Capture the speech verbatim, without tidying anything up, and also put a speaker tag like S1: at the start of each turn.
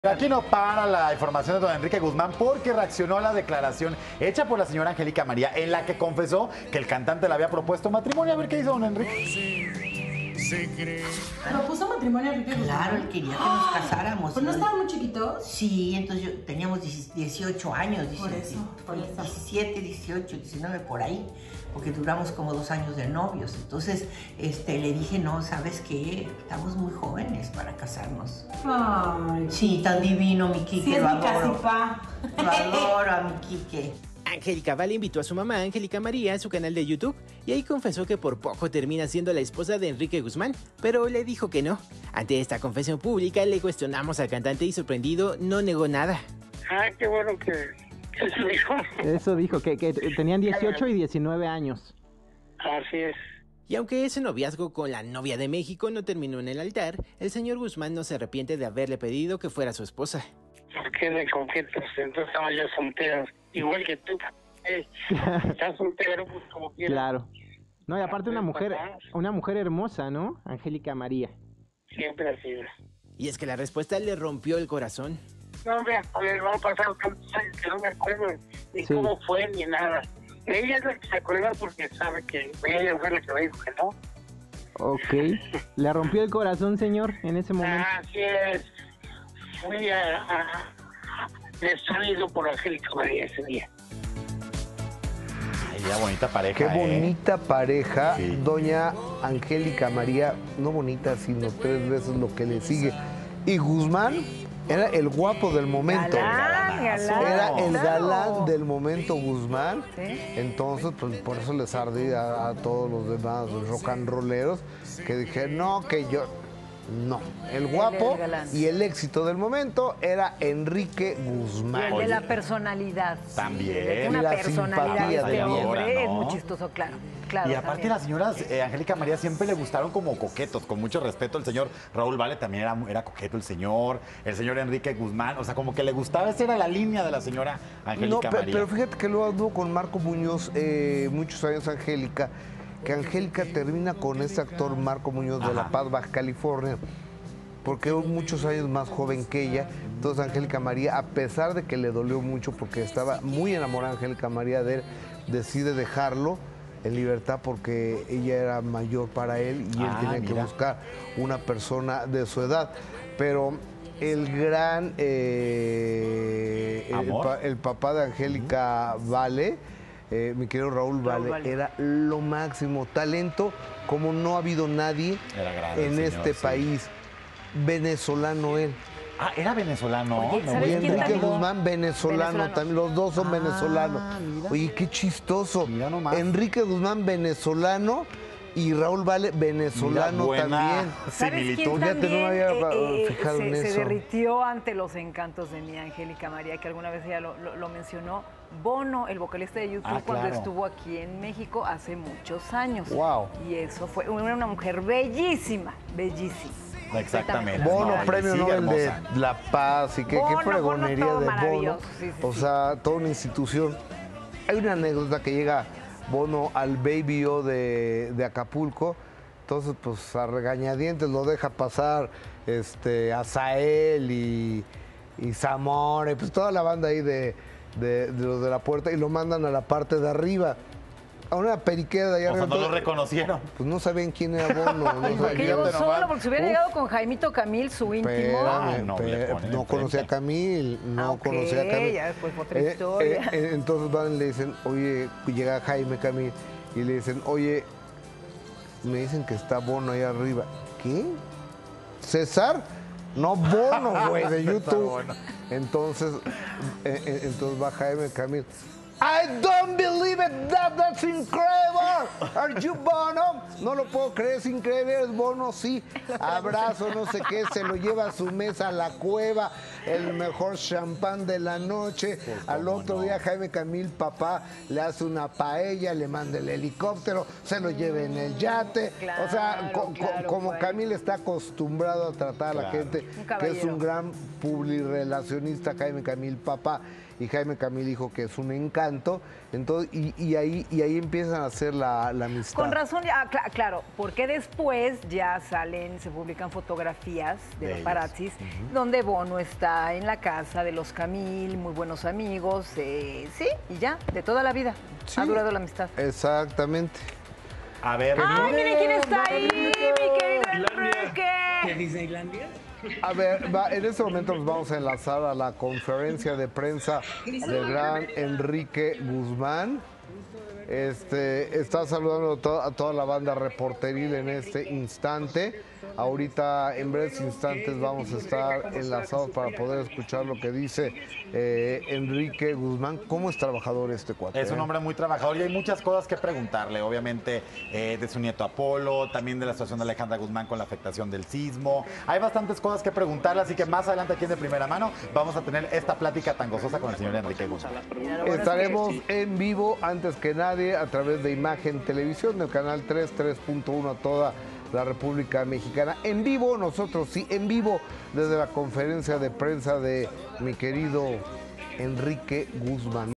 S1: Aquí no para la información de don Enrique Guzmán porque reaccionó a la declaración hecha por la señora Angélica María en la que confesó que el cantante le había propuesto matrimonio. A ver qué hizo don Enrique.
S2: ¿Propuso matrimonio a Enrique Guzmán?
S3: Claro, él quería que nos casáramos.
S2: ¿Pero no estaban muy chiquitos?
S3: Sí, entonces yo, teníamos dieciocho años.
S2: Por eso, por eso.
S3: diecisiete, dieciocho, diecinueve, por ahí. Porque duramos como dos años de novios. Entonces este, le dije, no, ¿sabes qué? Estamos muy jóvenes para casarnos.
S2: Ay,
S3: Sí, tan divino, mi Quique,
S2: sí, es
S3: lo
S2: mi casi
S3: adoro.
S2: pa.
S3: Lo adoro a mi Quique.
S4: Angélica Vale invitó a su mamá, Angélica María, a su canal de YouTube y ahí confesó que por poco termina siendo la esposa de Enrique Guzmán, pero le dijo que no. Ante esta confesión pública le cuestionamos al cantante y sorprendido no negó nada.
S5: Ah, qué bueno que eso dijo.
S6: Eso dijo, que, que tenían dieciocho y diecinueve años.
S5: Así es.
S4: Y aunque ese noviazgo con la novia de México no terminó en el altar, el señor Guzmán no se arrepiente de haberle pedido que fuera su esposa.
S5: ¿Por qué de conquistas? Entonces estaba yo soltero, igual que tú. Eh, estás soltero, pues como quieras.
S6: Claro. No, y aparte una mujer, una mujer hermosa, ¿no? Angélica María.
S5: Siempre ha sido.
S4: Y es que la respuesta le rompió el corazón.
S5: No, mira, a ver, van a pasar tantos años que no me acuerdo ni
S6: Sí.
S5: cómo fue ni nada. Ella es la que se acuerda porque sabe que ella fue la que me dijo que no.
S6: Ok. ¿Le rompió el corazón, señor, en ese momento?
S5: Así es. Fui a, a destruido por Angélica María ese día.
S1: Ay, ya bonita pareja.
S7: Qué
S1: ¿eh?
S7: bonita pareja,
S1: Sí.
S7: doña Angélica María, no bonita, sino tres veces lo que le sigue. Y Guzmán era el guapo del momento.
S8: Galán, galán.
S7: Era el
S8: Claro.
S7: galán del momento Guzmán.
S8: Sí.
S7: Entonces, pues por eso les ardía a, a todos los demás rock and rolleros que dije, no, que yo. No, el guapo
S8: el galán.
S7: y el éxito del momento era Enrique
S8: Y
S7: Guzmán.
S8: el de la personalidad.
S1: También.
S8: Una
S7: Y la
S8: personalidad
S7: simpatía
S8: de
S7: de
S8: este
S1: ahora,
S8: hombre es
S1: ¿no?
S8: muy chistoso, claro. claro
S1: Y aparte
S8: también.
S1: las señoras, eh, Angélica María siempre le gustaron como coquetos, con mucho respeto. El señor Raúl Vale también era, era coqueto el señor, el señor Enrique Guzmán, o sea, como que le gustaba, esa era la línea de la señora Angélica
S7: No, pe-
S1: María.
S7: pero fíjate que luego anduvo con Marco Muñoz eh, muchos años Angélica, que Angélica termina con este actor Marco Muñoz de La
S1: Ajá.
S7: Paz, Baja California, porque es muchos años más joven que ella. Entonces Angélica María, a pesar de que le dolió mucho porque estaba muy enamorada Angélica María de él, decide dejarlo en libertad porque ella era mayor para él y él
S1: Ah,
S7: tenía que
S1: mira.
S7: buscar una persona de su edad. Pero el gran eh, el,
S1: ¿Amor?
S7: pa- el papá de Angélica Vale, eh, mi querido Raúl Vale,
S8: Vale.
S7: era lo máximo, talento como no ha habido nadie
S1: Era grande el
S7: en
S1: señor,
S7: este
S1: sí.
S7: país. Venezolano él.
S1: Ah, era venezolano.
S8: Oye,
S1: No,
S8: ¿sabes
S7: Y
S1: muy
S8: quién
S7: Enrique
S8: también?
S7: Guzmán, venezolano,
S8: Venezolano.
S7: también, los dos son
S1: Ah,
S7: venezolanos.
S1: mira.
S7: Oye, qué chistoso.
S1: Mira nomás.
S7: Enrique Guzmán, venezolano, y Raúl Vale, venezolano
S1: Mira, buena
S7: también.
S8: ¿Sabes
S1: similitud.
S8: quién
S7: Fíjate, no me
S8: también
S7: había,
S8: eh, eh,
S7: fijado
S8: se,
S7: en
S8: se
S7: eso.
S8: derritió ante los encantos de mi Angélica María, que alguna vez ella lo, lo- lo mencionó? Bono, el vocalista de YouTube,
S1: Ah,
S8: cuando
S1: claro.
S8: estuvo aquí en México hace muchos años.
S7: Wow.
S8: Y eso fue era una mujer bellísima, bellísima.
S1: Exactamente.
S7: Bono,
S1: No, y
S7: premio
S1: sigue
S7: Nobel de
S1: hermosa.
S7: La Paz, y qué,
S8: Bono,
S7: qué
S8: Bono,
S7: fregonería
S8: todo
S7: de Bono.
S8: maravilloso, sí, sí,
S7: o
S8: sí.
S7: sea, toda una institución. Hay una anécdota que llega Bono al Baby O de, de Acapulco, entonces pues a regañadientes lo deja pasar este, Azael y, y Zamora, y pues toda la banda ahí de, de, de los de la puerta, y lo mandan a la parte de arriba. A una periquera de allá
S1: O sea,
S7: arriba.
S1: no lo reconocieron.
S7: Pues no sabían quién era Bono. No
S8: ¿Por qué
S7: sabían.
S8: llegó
S1: Fíjate nomás.
S8: solo? Porque si hubiera
S7: Uf.
S8: llegado con Jaimito Camil, su íntimo.
S7: Espérame,
S1: no,
S7: pe-
S1: le ponen
S7: no
S1: enfrente.
S7: conocía a Camil, no
S8: Ah, ok,
S7: conocía a Camil.
S8: ya después fue otra
S7: Eh,
S8: historia.
S7: eh, eh, entonces van y le dicen, oye, llega Jaime Camil y le dicen, oye, me dicen que está Bono ahí arriba. ¿Qué? ¿César? No, Bono, güey, de YouTube.
S1: Bono.
S7: Entonces, eh, eh, entonces va Jaime Camil. I don't believe it, that, that's incredible. Are you Bono? No lo puedo creer, es increíble, es Bono, sí. Abrazo, no sé qué, se lo lleva a su mesa a la cueva, el mejor champán de la noche. Al otro
S1: no.
S7: día Jaime Camil, papá, le hace una paella, le manda el helicóptero, se lo lleva en el yate.
S8: Claro,
S7: o sea, co- co-
S8: claro,
S7: como
S8: güey.
S7: Camil está acostumbrado a tratar a la
S1: Claro.
S7: gente,
S8: Un
S7: que es
S8: caballero.
S7: un gran publirelacionista, Jaime Camil, papá. Y Jaime Camil dijo que es un encanto, entonces, y, y ahí, y ahí empiezan a hacer la, la amistad.
S8: Con razón, ya, cla- claro, porque después ya salen, se publican fotografías de,
S1: De
S8: los
S1: ellos.
S8: paparazzis, donde Bono está está en la casa de los Camil, muy buenos amigos, eh, sí, y ya, de toda la vida.
S7: Sí.
S8: Ha durado la amistad.
S7: Exactamente.
S1: A ver,
S8: ¡Ay, miren quién está ahí! ¡Mi querido Enrique!
S9: ¿De Disneylandia?
S7: A ver, va, en este momento nos vamos a enlazar a la conferencia de prensa del gran Enrique Guzmán. Este, está saludando a, to a toda la banda reporteril en este instante. Ahorita, en breves instantes, vamos a estar enlazados para poder escuchar lo que dice eh, Enrique Guzmán. ¿Cómo es trabajador este cuate?
S1: Es un
S7: eh?
S1: hombre muy trabajador y hay muchas cosas que preguntarle, obviamente eh, de su nieto Apolo, también de la situación de Alejandra Guzmán con la afectación del sismo. Hay bastantes cosas que preguntarle, así que más adelante aquí en De Primera Mano vamos a tener esta plática tan gozosa con el señor Enrique Guzmán.
S7: Estaremos en vivo antes que nadie a través de Imagen Televisión del canal tres, tres punto uno a toda la República Mexicana. En vivo, nosotros sí, en vivo desde la conferencia de prensa de mi querido Enrique Guzmán.